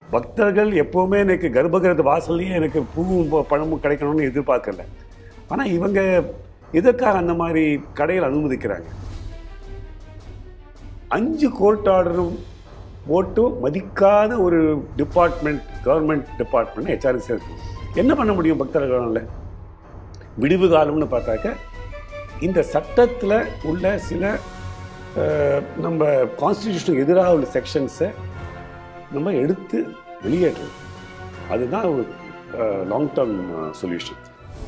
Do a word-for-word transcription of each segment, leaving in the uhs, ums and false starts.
பக்தர்கள் எப்போவுமே எனக்கு கர்ப்பகிரக வாசல்லையே எனக்கு பூவும் பழமும் கிடைக்கணும்னு எதிர்பார்க்கல. ஆனால் இவங்க எதற்காக அந்த மாதிரி கடையில் அனுமதிக்கிறாங்க? அஞ்சு கோர்ட் ஆர்டரும் போட்டும் மதிக்காத ஒரு டிபார்ட்மெண்ட், கவர்மெண்ட் டிபார்ட்மெண்ட் ஹெச்ஆர்எஸ் இருக்கு. என்ன பண்ண முடியும் பக்தர்களால்? விடிவு காலம்னு பார்த்தாக்க இந்த சட்டத்தில் உள்ள சில நம்ம கான்ஸ்டிடியூஷனுக்கு எதிராக உள்ள செக்ஷன்ஸை நம்ம எடுத்து வெளியேற்றணும். அதுதான் ஒரு லாங் டேர்ம் சொல்யூஷன்.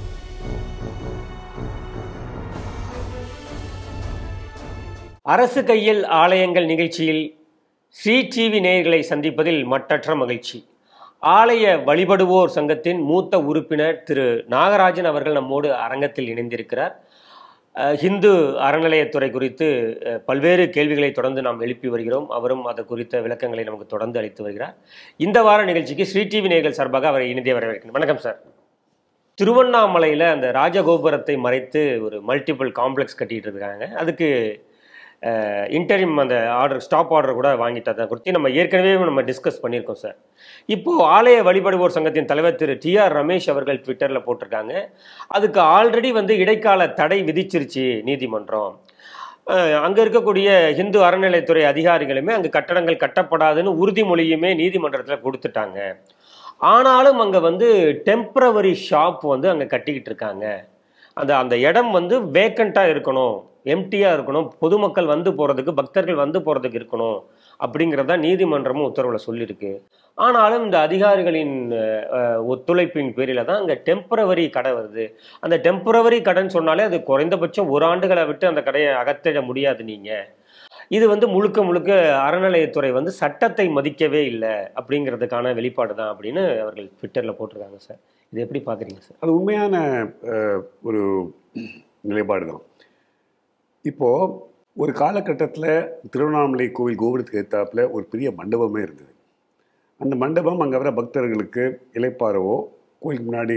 அரசு கையில் ஆலயங்கள் நிகழ்ச்சியில் ஸ்ரீ டிவி நேயர்களை சந்திப்பதில் மட்டற்ற மகிழ்ச்சி. ஆலய வழிபடுவோர் சங்கத்தின் மூத்த உறுப்பினர் திரு நாகராஜன் அவர்கள் நம்மோடு அரங்கத்தில் இணைந்திருக்கிறார். ஹிந்து அறநிலையத்துறை குறித்து பல்வேறு கேள்விகளை தொடர்ந்து நாம் எழுப்பி வருகிறோம். அவரும் அது குறித்த விளக்கங்களை நமக்கு தொடர்ந்து அளித்து வருகிறார். இந்த வார நிகழ்ச்சிக்கு ஸ்ரீ டிவி நேயர்கள் சார்பாக அவரை இணைந்தே வரவேற்கிறேன். வணக்கம் சார். திருவண்ணாமலையில் அந்த ராஜகோபுரத்தை மறைத்து ஒரு மல்டிபிள் காம்ப்ளெக்ஸ் கட்டிட்டு இருக்காங்க. அதுக்கு இன்டரிம் அந்த ஆர்டர், ஸ்டாப் ஆர்டர் கூட வாங்கிட்டு அதை குறித்து நம்ம ஏற்கனவே நம்ம டிஸ்கஸ் பண்ணியிருக்கோம் சார். இப்போது ஆலய வழிபடுவோர் சங்கத்தின் தலைவர் திரு டி ஆர் ரமேஷ் அவர்கள் ட்விட்டரில் போட்டிருக்காங்க, அதுக்கு ஆல்ரெடி வந்து இடைக்கால தடை விதிச்சிருச்சு நீதிமன்றம். அங்கே இருக்கக்கூடிய ஹிந்து அறநிலையத்துறை அதிகாரிகளுமே அங்கே கட்டடங்கள் கட்டப்படாதுன்னு உறுதிமொழியுமே நீதிமன்றத்தில் கொடுத்துட்டாங்க. ஆனாலும் அங்கே வந்து டெம்பரவரி ஷாப் வந்து அங்கே கட்டிக்கிட்டு இருக்காங்க. அந்த அந்த இடம் வந்து வேக்கண்ட்டாக இருக்கணும், எம்டியாக இருக்கணும், பொதுமக்கள் வந்து போகிறதுக்கு, பக்தர்கள் வந்து போகிறதுக்கு இருக்கணும் அப்படிங்கிறத நீதிமன்றமும் உத்தரவில் சொல்லியிருக்கு. ஆனாலும் இந்த அதிகாரிகளின் ஒத்துழைப்பின் பேரில் தான் அங்கே டெம்பரவரி கடை வருது. அந்த டெம்பரவரி கடைன்னு சொன்னாலே அது குறைந்தபட்சம் ஒரு ஆண்டுகளை விட்டு அந்த கடையை அகற்றிட முடியாது. நீங்கள் இது வந்து முழுக்க முழுக்க அறநிலையத்துறை வந்து சட்டத்தை மதிக்கவே இல்லை அப்படிங்கிறதுக்கான வெளிப்பாடு தான் அப்படின்னு அவர்கள் ட்விட்டரில் போட்டிருக்காங்க சார். இது எப்படி பார்க்குறீங்க சார்? அது உண்மையான ஒரு நிலைப்பாடு தான். இப்போது ஒரு காலகட்டத்தில் திருவண்ணாமலை கோவில் கோபுரத்துக்கு ஏற்றாப்புல ஒரு பெரிய மண்டபமே இருந்தது. அந்த மண்டபம் அங்கே வர பக்தர்களுக்கு இலைப்பாறவோ, கோயிலுக்கு முன்னாடி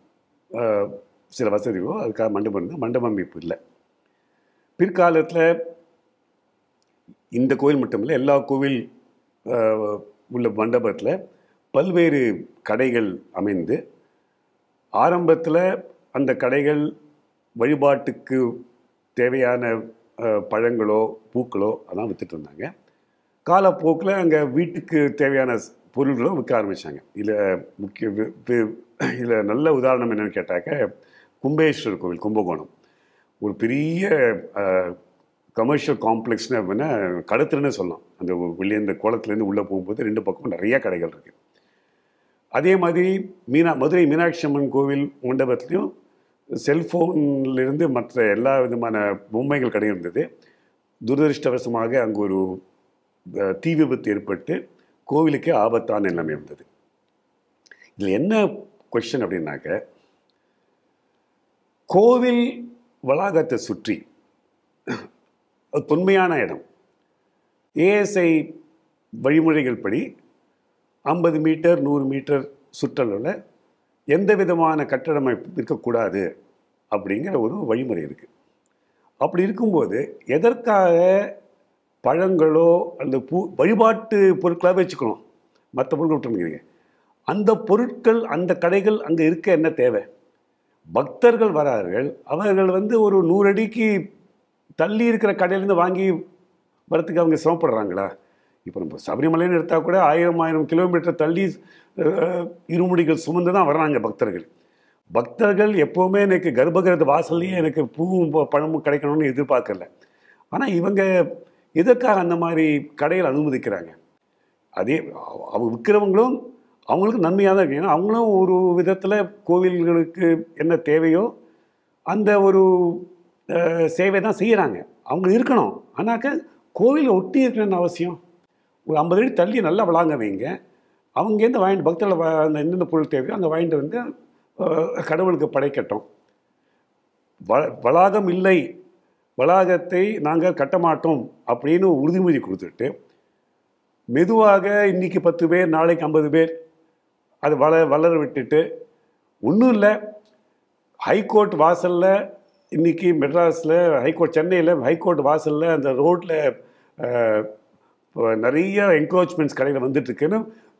சில வசதிகளோ அதுக்காக மண்டபம் இருந்தது. மண்டபம் இப்போ இல்லை. பிற்காலத்தில் இந்த கோயில் மட்டும் இல்லை, எல்லா கோவில் உள்ள மண்டபத்தில் பல்வேறு கடைகள் அமைந்து, ஆரம்பத்தில் அந்த கடைகள் வழிபாட்டுக்கு தேவையான பழங்களோ பூக்களோ அதான் விற்றுட்டு இருந்தாங்க. காலப்போக்கில் அங்கே வீட்டுக்கு தேவையான பொருள்களோ விற்க ஆரம்பித்தாங்க. இதில் முக்கிய இதில் நல்ல உதாரணம் என்னென்னு கேட்டாக்க, கும்பேஸ்வரர் கோவில் கும்பகோணம் ஒரு பெரிய கமர்ஷியல் காம்ப்ளெக்ஸ்னு அப்படின்னா கடத்துலன்னு சொல்லலாம். அந்த வெளியே இந்த கோலத்துலேருந்து உள்ளே போகும்போது ரெண்டு பக்கமும் நிறையா கடைகள் இருக்குது. அதே மாதிரி மீனா மதுரை மீனாட்சி அம்மன் கோவில் மண்டபத்துலேயும் செல்ஃபோன்லேருந்து மற்ற எல்லா விதமான பொம்மைகள் கடை இருந்தது. துரதிருஷ்டவசமாக அங்கே ஒரு தீ விபத்து ஏற்பட்டு கோவிலுக்கே ஆபத்தான நிலைமை இருந்தது. இதில் என்ன கொஸ்டின் அப்படின்னாக்க, கோவில் வளாகத்தை சுற்றி தொன்மையான இடம், ஏஎஸ்ஐ வழிமுறைகள் படி ஐம்பது மீட்டர் நூறு மீட்டர் சுற்றளவில் எந்த விதமான கட்டடமைப்பு இருக்கக்கூடாது அப்படிங்கிற ஒரு வழிமுறை இருக்குது. அப்படி இருக்கும்போது எதற்காக பழங்களோ அந்த பூ வழிபாட்டு பொருட்களாக வச்சுக்கணும், மற்ற பொருட்கள் விட்டுருங்க. அந்த பொருட்கள் அந்த கடைகள் அங்கே இருக்க என்ன தேவை? பக்தர்கள் வரார்கள், அவர்கள் வந்து ஒரு நூறு அடிக்கு தள்ளி இருக்கிற கடையிலேருந்து வாங்கி வரத்துக்கு அவங்க சிரமப்படுறாங்களா? இப்போ நம்ம சபரிமலைன்னு எடுத்தால் கூட ஆயிரம் ஆயிரம் கிலோமீட்டர் தள்ளி இருமுடிகள் சுமந்து தான் வர்றாங்க பக்தர்கள். பக்தர்கள் எப்போவுமே எனக்கு கர்ப்பகிரக வாசல்லையே எனக்கு பூவும் பழமும் கிடைக்கணும்னு எதிர்பார்க்கல. ஆனால் இவங்க எதற்காக அந்த மாதிரி கடையில் அனுமதிக்கிறாங்க? அதே அவங்க விற்கிறவங்களும் அவங்களுக்கு நன்மையாக தான் இருக்கு. ஏன்னா அவங்களும் ஒரு விதத்தில் கோவில்களுக்கு என்ன தேவையோ அந்த ஒரு சேவை தான் செய்கிறாங்க. அவங்க இருக்கணும். ஆனாக்க கோவிலை ஒட்டி இருக்கணும்னு அவசியம். ஒரு ஐம்பது அடி தள்ளி நல்லா வளாங்க வைங்க. அவங்கேருந்து வாங்கிட்டு பக்தர்கள் அந்த எந்தெந்த பொருள் தேவையோ அங்கே வாங்கிட்டு வந்து கடவுளுக்கு படைக்கட்டும். வ வளாகம் இல்லை, வளாகத்தை நாங்கள் கட்டமாட்டோம் அப்படின்னு உறுதிமொழி கொடுத்துட்டு மெதுவாக இன்றைக்கி பத்து பேர் நாளைக்கு ஐம்பது பேர் அது வள வளர விட்டுட்டு ஒன்றும் இல்லை. ஹைகோர்ட் வாசலில் இன்றைக்கி மெட்ராஸில் ஹைகோர்ட், சென்னையில் ஹைகோர்ட் வாசலில் அந்த ரோட்டில் நிறைய என்க்ரோச்மெண்ட்ஸ் கடையில் வந்துட்டுருக்குன்னு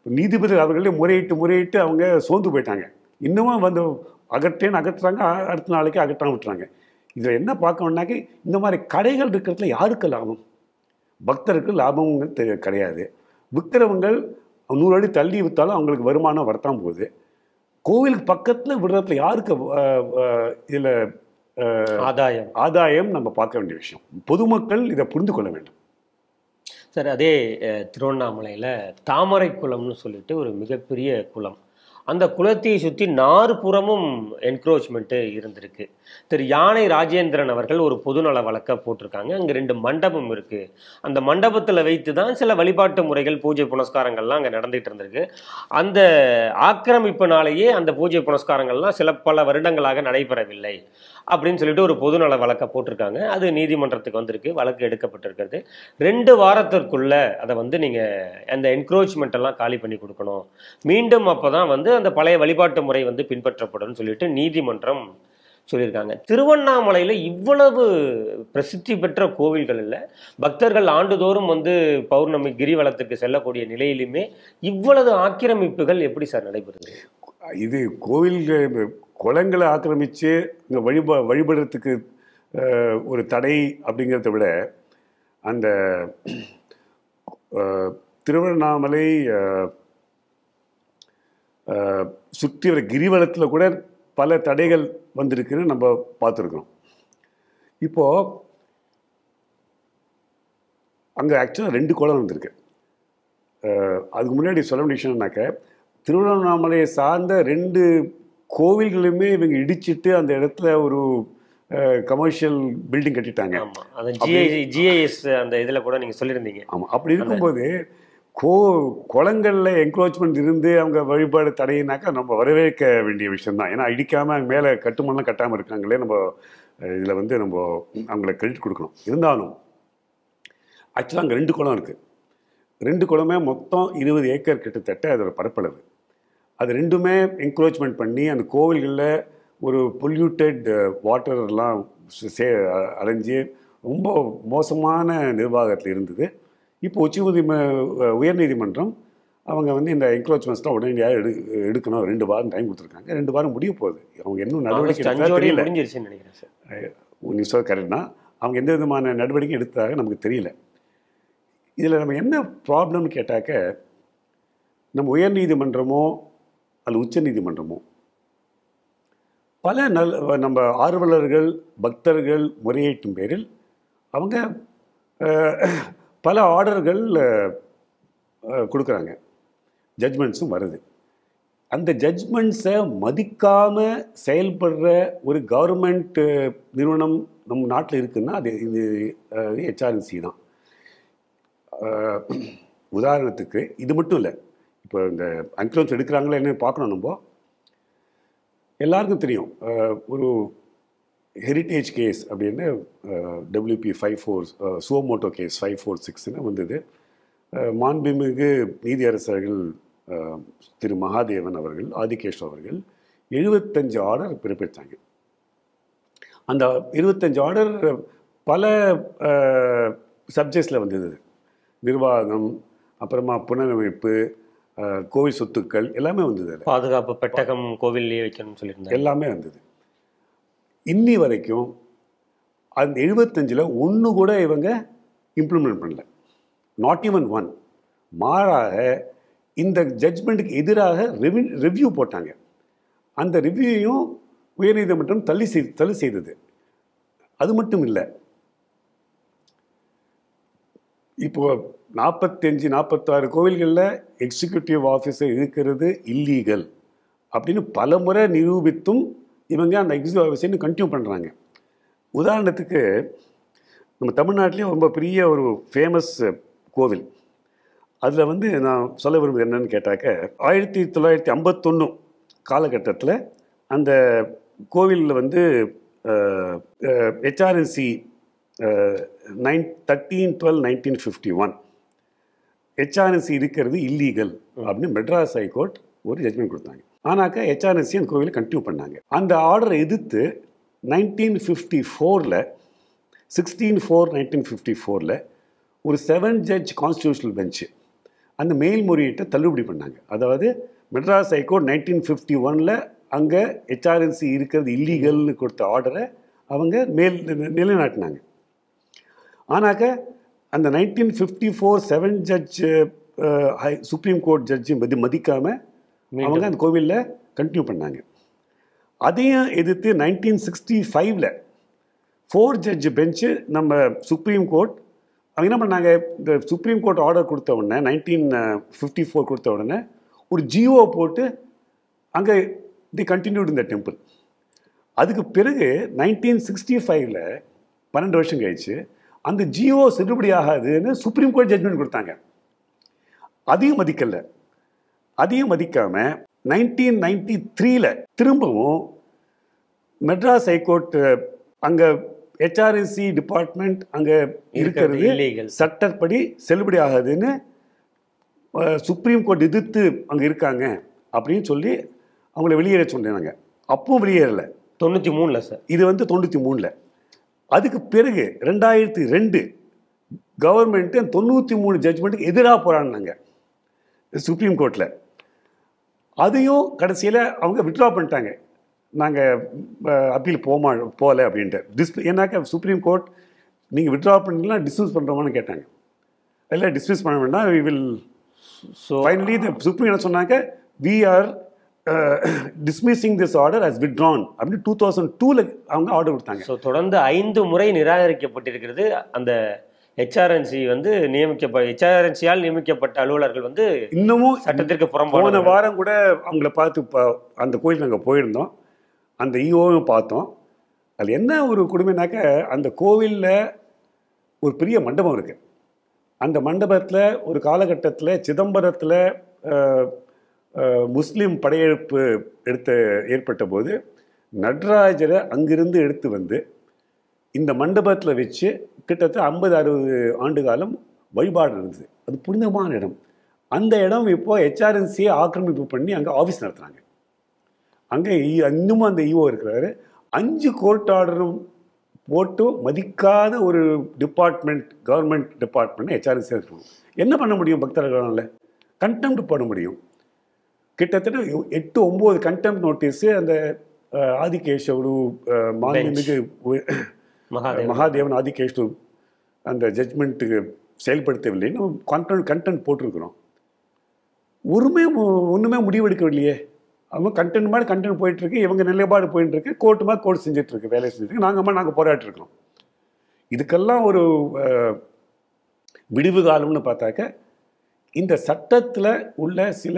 நீதிபதி அவர்களே முறையிட்டு முறையிட்டு அவங்க சோர்ந்து போயிட்டாங்க. இன்னமும் வந்து அகற்றேன்னு அகற்றுறாங்க, அடுத்த நாளைக்கு அகற்றாம விட்டுறாங்க. இதில் என்ன பார்க்கணுன்னாக்க, இந்த மாதிரி கடைகள் இருக்கிறதுல யாருக்கு லாபம்? பக்தருக்கு லாபம்ங்கிறது கிடையாது. விற்கிறவங்கள் நூறு அடி தள்ளி விற்றாலும் அவங்களுக்கு வருமானம் வரத்தான் போகுது. கோவிலுக்கு பக்கத்தில் விடுறதுல யாருக்கு இதில் ஆதாயம் ஆதாயம் நம்ம பார்க்க வேண்டிய விஷயம். பொதுமக்கள் இதை புரிந்து கொள்ள வேண்டும். சார், அதே திருவண்ணாமலையில் தாமரை குளம்னு சொல்லிட்டு ஒரு மிகப்பெரிய குளம். அந்த குளத்தை சுற்றி நாலு புறமும் என்க்ரோச்மெண்ட்டு இருந்திருக்கு. திரு யானை ராஜேந்திரன் அவர்கள் ஒரு பொதுநல வழக்கை போட்டிருக்காங்க. அங்கே ரெண்டு மண்டபம் இருக்குது. அந்த மண்டபத்தில் வைத்து தான் சில வழிபாட்டு முறைகள், பூஜை புனஸ்காரங்கள்லாம் அங்கே நடந்துகிட்டு இருந்திருக்கு. அந்த ஆக்கிரமிப்பினாலேயே அந்த பூஜை புனஸ்காரங்கள்லாம் சில பல வருடங்களாக நடைபெறவில்லை அப்படின்னு சொல்லிட்டு ஒரு பொதுநல வழக்கை போட்டிருக்காங்க. அது நீதிமன்றத்துக்கு வந்திருக்கு, வழக்கு எடுக்கப்பட்டிருக்கிறது. ரெண்டு வாரத்திற்குள்ள அதை வந்து நீங்கள் அந்த என்க்ரோச்மெண்ட் எல்லாம் காலி பண்ணி கொடுக்கணும், மீண்டும் அப்போ தான் வந்து அந்த பழைய வழிபாட்டு முறை வந்து பின்பற்றப்படும் சொல்லிட்டு நீதிமன்றம் சொல்லியிருக்காங்க. திருவண்ணாமலையில் இவ்வளவு பிரசித்தி பெற்ற கோவில்கள் இல்லை, பக்தர்கள் ஆண்டுதோறும் வந்து பௌர்ணமி கிரிவலத்துக்கு செல்லக்கூடிய நிலையிலுமே இவ்வளவு ஆக்கிரமிப்புகள் எப்படி சார் நடைபெறுது? இது கோவில்கள் குளங்களை ஆக்கிரமித்து இங்கே வழிபா வழிபடுறதுக்கு ஒரு தடை அப்படிங்கிறத விட, அந்த திருவண்ணாமலை சுற்றி வர கிரிவலத்தில் கூட பல தடைகள் வந்திருக்குன்னு நம்ம பார்த்துருக்குறோம். இப்போது அங்கே ஆக்சுவலாக ரெண்டு குளம் வந்திருக்கு. அதுக்கு முன்னாடி சொல்ல வேண்டிய விஷயம்னாக்க, திருவண்ணாமலையை சார்ந்த ரெண்டு கோவில்களுமே இவங்க இடிச்சிட்டு அந்த இடத்துல ஒரு கமர்ஷியல் பில்டிங் கட்டிட்டாங்க. ஜிஐஎஸ் அந்த இதில் கூட நீங்கள் சொல்லியிருந்தீங்க. ஆமாம், அப்படி இருக்கும்போது கோ குளங்களில் என்க்ரோச்மெண்ட் இருந்து அவங்க வழிபாடு தடையினாக்கா நம்ம வரவேற்க வேண்டிய விஷயம்தான். ஏன்னா இடிக்காமல் அங்கே மேலே கட்டுமானலாம் கட்டாமல் இருக்காங்களே, நம்ம இதில் வந்து நம்ம அவங்கள கிரெடிட் கொடுக்கணும். இருந்தாலும் ஆக்சுவலாக அங்கே ரெண்டு குளம் இருக்குது. ரெண்டு குளமே மொத்தம் இருபது ஏக்கர் கிட்டத்தட்ட அதோட பரப்பளவு. அது ரெண்டுமே என்க்ரோச்மெண்ட் பண்ணி அந்த கோவில்களில் ஒரு பொல்யூட்டட் வாட்டர்லாம் சே அடைஞ்சு ரொம்ப மோசமான நிர்வாகத்தில் இருந்தது. இப்போ உச்ச நீதிம உயர்நீதிமன்றம் அவங்க வந்து இந்த என்க்ரோச்மெண்ட்ஸ்லாம் உடனடியாக எடு எடுக்கணும் ரெண்டு வாரம் டைம் கொடுத்துருக்காங்க. ரெண்டு வாரம் முடிய போகுது. அவங்க இன்னும் நடவடிக்கை தெரியல. நீ சொல்ல கரெக்ட் தான். அவங்க எந்த விதமான நடவடிக்கை எடுத்ததாக நமக்கு தெரியல. இதில் நம்ம என்ன ப்ராப்ளம்னு கேட்டாக்க, நம்ம உயர்நீதிமன்றமோ அல்லது உச்ச நீதிமன்றமோ பல நல் நம்ம ஆர்வலர்கள் பக்தர்கள் முறையீட்டும் பேரில் அவங்க பல ஆர்டர்கள் கொடுக்குறாங்க, ஜட்ஜ்மெண்ட்ஸும் வருது. அந்த ஜட்ஜ்மெண்ட்ஸை மதிக்காமல் செயல்படுற ஒரு கவர்மெண்ட் நிறுவனம் நம்ம நாட்டில் இருக்குன்னா அது இது ஹெச்ஆர்என்சி தான். உதாரணத்துக்கு இது மட்டும் இல்லை, இப்போ இந்த என்க்ரோச் எடுக்கிறாங்களா என்ன பார்க்கணும். நம்ம எல்லாருக்கும் தெரியும், ஒரு ஹெரிட்டேஜ் கேஸ் அப்படின்னு WB five four suo motu case five four சிக்ஸ்னு வந்தது. மாண்புமிகு நீதியரசர்கள் திரு மகாதேவன் அவர்கள், ஆதிகேஷ் அவர்கள் எழுபத்தஞ்சு ஆர்டர் பிறப்பித்தாங்க. அந்த இருபத்தஞ்சு ஆர்டர் பல சப்ஜெக்ட்ஸில் வந்தது. நிர்வாகம், அப்புறமா புனரமைப்பு, கோவில் சொத்துக்கள் எல்லாமே வந்தது. பாதுகாப்பு பெட்டகம் கோவில்லையே வைக்கணும்னு சொல்லியிருந்தாங்க. எல்லாமே வந்தது. இன்னி வரைக்கும் அந்த எழுபத்தஞ்சில் ஒன்று கூட இவங்க இம்ப்ளிமெண்ட் பண்ணல, நாட் ஈவன் ஒன். மாறாக இந்த ஜட்ஜ்மெண்ட்டுக்கு எதிராக ரெவி ரிவ்யூ போட்டாங்க. அந்த ரிவ்யூவையும் உயர்நீதிமன்றம் தள்ளி செய் தள்ளி செய்தது. அது மட்டும் இல்லை, இப்போ நாற்பத்தஞ்சு நாற்பத்தாறு கோவில்களில் எக்ஸிக்யூட்டிவ் ஆஃபீஸர் இருக்கிறது இல்லீகல் அப்படின்னு பல முறை நிரூபித்தும் இவங்க அந்த எக்ஸிக்யூட்டிவ் ஆஃபீஸர் கண்டினியூ பண்ணுறாங்க. உதாரணத்துக்கு நம்ம தமிழ்நாட்டிலேயே ரொம்ப பெரிய ஒரு ஃபேமஸ் கோவில், அதில் வந்து நான் சொல்ல விரும்புவது என்னன்னு கேட்டாக்க, ஆயிரத்தி தொள்ளாயிரத்தி ஐம்பத்தொன்று காலகட்டத்தில் அந்த கோவிலில் வந்து HRNC nine thirteen twelve nineteen fifty one HRNC இருக்கிறது இல்லீகல் அப்படின்னு மெட்ராஸ் ஹைகோர்ட் ஒரு ஜட்மெண்ட் கொடுத்தாங்க. ஆனாக்கா ஹெச்ஆர்என்சி அந்த கோவிலை கண்டினியூ பண்ணாங்க. அந்த ஆர்டரை எதிர்த்து நைன்டீன் ஃபிஃப்டி ஃபோரில் சிக்ஸ்டீன் ஃபோர் நைன்டீன் ஃபிஃப்டி ஃபோரில் ஒரு செவன் ஜட்ஜ் கான்ஸ்டியூஷனல் பெஞ்சு அந்த மேல்முறையீட்டை தள்ளுபடி பண்ணாங்க. அதாவது மெட்ராஸ் ஹைகோர்ட் நைன்டீன் ஃபிஃப்டி ஒனில் அங்கே ஹெச்ஆர்என்சி இருக்கிறது இல்லீகல்னு கொடுத்த ஆர்டரை அவங்க மேல் நிலைநாட்டினாங்க. ஆனாக்க அந்த nineteen fifty four seven judge supreme court ஜட்ஜி மதி மதிக்காமல் அவங்க அந்த கோவிலில் கண்டினியூ பண்ணாங்க. அதையும் எதிர்த்து நைன்டீன் சிக்ஸ்டி ஃபைவ்ல ஃபோர் ஜட்ஜ் பெஞ்சு நம்ம சுப்ரீம் கோர்ட் அவங்க என்ன பண்ணாங்க, இந்த சுப்ரீம் கோர்ட் ஆர்டர் கொடுத்த உடனே நைன்டீன் ஃபிஃப்டி ஃபோர் கொடுத்த உடனே ஒரு ஜிஓ போட்டு அங்கே தி கண்டினியூட் இந்த டெம்பிள். அதுக்கு பிறகு நைன்டீன் சிக்ஸ்டி ஃபைவ்ல பன்னெண்டு வருஷம் கழிச்சு அந்த ஜிஓ செல்லுபடி ஆகாதுன்னு சுப்ரீம் கோர்ட் ஜட்ஜ்மெண்ட் கொடுத்தாங்க. அதையும் மதிக்கலை. அதையும் மதிக்காமல் நைன்டீன் நைன்டி த்ரீல திரும்பவும் மெட்ராஸ் ஹைகோர்ட் அங்கே ஹெச்ஆர்என்சி டிபார்ட்மெண்ட் அங்கே இருக்கிறது சட்டப்படி செல்லுபடி ஆகாதுன்னு சுப்ரீம் கோர்ட் எதிர்த்து அங்கே இருக்காங்க அப்படின்னு சொல்லி அவங்கள வெளியேற சொன்னாங்க. அப்பவும் வெளியேறலை. தொண்ணூற்றி மூணில் சார், இது வந்து தொண்ணூற்றி மூணில். அதுக்கு பிறகு ரெண்டாயிரத்தி ரெண்டு கவர்மெண்ட்டு தொண்ணூற்றி மூணு ஜட்ஜ்மெண்ட்டுக்கு எதிராக போராடினாங்க சுப்ரீம் கோர்ட்டில். அதையும் கடைசியில் அவங்க வித்ட்ரா பண்ணிட்டாங்க. நாங்கள் அப்பீல் போமா போகலை அப்படின்ட்டு டிஸ் ஏன்னாக்கா சுப்ரீம் கோர்ட் நீங்கள் வித்ட்ரா பண்ணிங்கன்னா டிஸ்மிஸ் பண்ணுறோமான்னு கேட்டாங்க. இல்லை டிஸ்மிஸ் பண்ண வேண்டாம், we will. So finally the supreme என்ன சொன்னாங்க, we are dismissing this order as withdrawn அப்படின்னு டூ தௌசண்ட் டூவில் அவங்க ஆர்டர் கொடுத்தாங்க. ஸோ தொடர்ந்து ஐந்து முறை நிராகரிக்கப்பட்டிருக்கிறது. அந்த ஹெச்ஆர்என்சி வந்து நியமிக்கப்ப ஹெச்ஆர்என்சியால் நியமிக்கப்பட்ட அலுவலர்கள் வந்து இன்னமும் சட்டத்திற்கு புறம்பான. போன வாரம் கூட அவங்கள பார்த்து அந்த கோயில் நாங்கள் போயிருந்தோம், அந்த ஈஓவும் பார்த்தோம். அது என்ன ஒரு கொடுமைனாக்க, அந்த கோவிலில் ஒரு பெரிய மண்டபம் இருக்குது. அந்த மண்டபத்தில் ஒரு காலகட்டத்தில் சிதம்பரத்தில் முஸ்லீம் படையெடுப்பு எடுத்த ஏற்பட்ட போது நடராஜரை அங்கிருந்து எடுத்து வந்து இந்த மண்டபத்தில் வச்சு கிட்டத்தட்ட ஐம்பது அறுபது ஆண்டு காலம் வழிபாடு நடந்தது. அது புனிதமான இடம். அந்த இடம் இப்போ ஹெச்ஆர்என்சியை ஆக்கிரமிப்பு பண்ணி அங்கே ஆஃபீஸ் நடத்துகிறாங்க. அங்கே இன்னமும் அந்த ஈஓ இருக்கிறாரு. அஞ்சு கோர்ட் ஆர்டரும் போட்டு மதிக்காத ஒரு டிபார்ட்மெண்ட், கவர்மெண்ட் டிபார்ட்மெண்ட் ஹெச்ஆர்என்சி இருக்கணும். என்ன பண்ண முடியும் பக்தர்களால்? கண்டெம்ட் பண்ண முடியும். கிட்டத்தட்ட எட்டு ஒம்பது கண்டெம்ட் நோட்டீஸு அந்த ஆதிகேஷவரு மாண்புமிகு மகாதேவன் ஆதிகேஷவரு அந்த ஜட்ஜ்மெண்ட்டுக்கு செயல்படுத்தவில்லைன்னு கண்டென்ட் கண்டென்ட் போட்டிருக்கிறோம். ஒருமே ஒன்றுமே முடிவெடுக்கவில்லையே. அவங்க கண்டென்ட் மாதிரி கண்டென்ட் போயிட்டுருக்கு, இவங்க நிலைப்பாடு போயிட்டுருக்கு, கோர்ட்டு மாதிரி கோர்ட் செஞ்சிட்ருக்கு, வேலை செஞ்சுருக்கு. நாங்கள் அம்மா நாங்கள் போராட்டிருக்கோம். இதுக்கெல்லாம் ஒரு விடிவு காலம்னு பார்த்தாக்க இந்த சட்டத்தில் உள்ள சில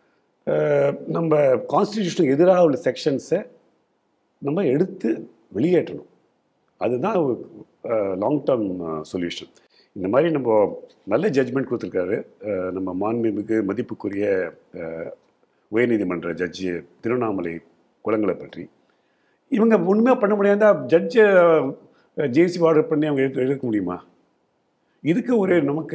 நம்ம கான்ஸ்டிடியூஷனுக்கு எதிராக உள்ள செக்ஷன்ஸை நம்ம எடுத்து வெளியேற்றணும். அதுதான் லாங் டேர்ம் சொல்யூஷன். இந்த மாதிரி நம்ம நல்ல ஜட்ஜ்மெண்ட் கொடுத்துருக்காரு நம்ம மாண்புமிகு மதிப்புக்குரிய உயர்நீதிமன்ற ஜட்ஜி திருவண்ணாமலை குளங்களை பற்றி. இவங்க உண்மையாக பண்ண முடியாதா ஜட்ஜை ஜேசி ஆர்டர் பண்ணி அவங்க எடுத்து எடுக்க முடியுமா? இதுக்கு ஒரு நமக்கு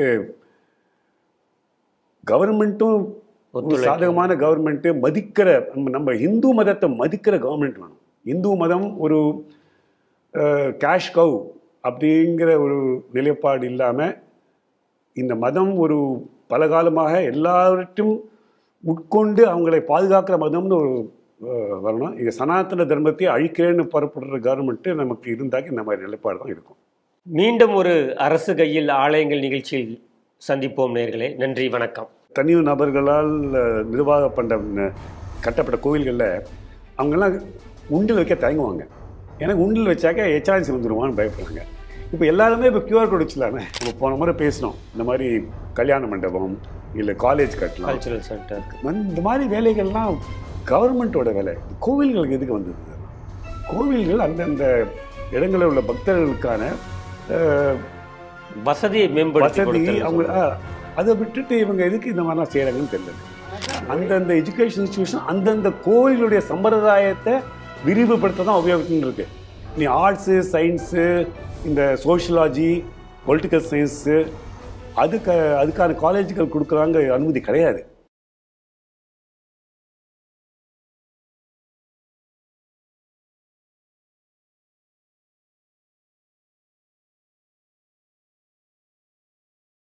கவர்மெண்ட்டும் சாதகமான கவர்மெண்ட்டு மதிக்கிற நம்ம நம்ம இந்து மதத்தை மதிக்கிற கவர்மெண்ட் வேணும். இந்து மதம் ஒரு கேஷ் கவ் அப்படிங்கிற ஒரு நிலைப்பாடு இல்லாமல் இந்த மதம் ஒரு பல காலமாக எல்லாவற்றையும் உட்கொண்டு அவங்களை பாதுகாக்கிற மதம்னு ஒரு வரணும். இங்கே சனாதன தர்மத்தை அழிக்கிறேன்னு புறப்படுற கவர்மெண்ட்டு நமக்கு இருந்தாக்க இந்த மாதிரி நிலைப்பாடு தான் இருக்கும். மீண்டும் ஒரு அரசு கையில் ஆலயங்கள் நிகழ்ச்சியில் சந்திப்போம் நேயர்களே. நன்றி, வணக்கம். தனி நபர்களால் நிர்வாகம் பண்ண கட்டப்பட்ட கோவில்களில் அவங்கெல்லாம் உண்டில் வைக்க தயங்குவாங்க. எனக்கு உண்டில் வச்சாக்க ஹெச்ஆர்என்சி வந்துடுவான்னு பயப்படுறாங்க. இப்போ எல்லாருமே இப்போ கியூஆர் கோட் வச்சுலாமே. நம்ம போன முறை பேசினோம், இந்த மாதிரி கல்யாண மண்டபம் இல்லை காலேஜ் கட்டலாம், கல்ச்சுரல் சென்டர், இந்த மாதிரி வேலைகள்லாம் கவர்மெண்ட்டோட வேலை. கோவில்களுக்கு எதுக்கு வந்தது? கோவில்கள் அந்தந்த இடங்களில் உள்ள பக்தர்களுக்கான வசதியை மேம்படுத்தி வசதி அவங்க அதை விட்டுட்டு இவங்க எதுக்கு இந்த மாதிரிலாம் செய்கிறாங்கன்னு தெரியல. அந்தந்த எஜுகேஷன் இன்ஸ்டியூஷன் அந்தந்த கோவிலுடைய சம்பிரதாயத்தை விரிவுபடுத்த தான் உபயோகம்னு இருக்கு. நீ ஆர்ட்ஸு, சயின்ஸு, இந்த சோஷியாலஜி, பொலிட்டிக்கல் சயின்ஸு அதுக்கு அதுக்கான காலேஜுகள் கொடுக்குறாங்க அனுமதி கிடையாது.